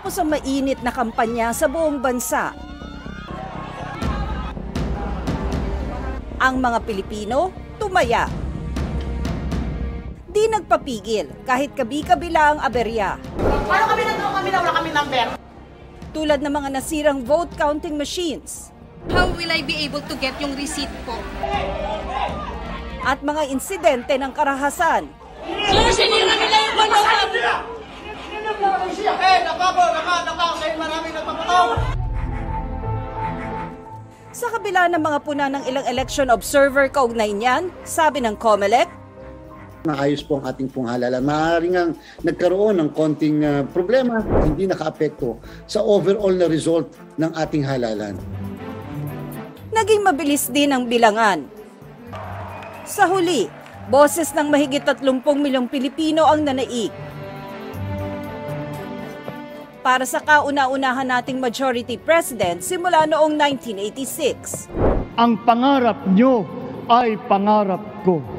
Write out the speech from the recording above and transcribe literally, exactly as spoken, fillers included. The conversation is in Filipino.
matapos ang mainit na kampanya sa buong bansa. Ang mga Pilipino tumaya. Di nagpapigil kahit kabi-kabila ang aberya. Paano kami nandun kami na wala kami number? Tulad ng mga nasirang vote counting machines. How will I be able to get yung receipt ko? At mga insidente ng karahasan. Sir, sinira nila yung balo namin! Eh, nakako, naka, naka, kayo maraming nagpapataw! Sa kabila ng mga puna ng ilang election observer kaugnay niyan, sabi ng COMELEC, maayos po ang ating pong halalan. Maaaring ang nagkaroon ng konting uh, problema, hindi nakaapekto sa overall na result ng ating halalan. Naging mabilis din ang bilangan. Sa huli, boses ng mahigit tatlumpung milyong Pilipino ang nanaig. Para sa kauna-unahan nating majority president simula noong nineteen eighty-six. Ang pangarap nyo ay pangarap ko.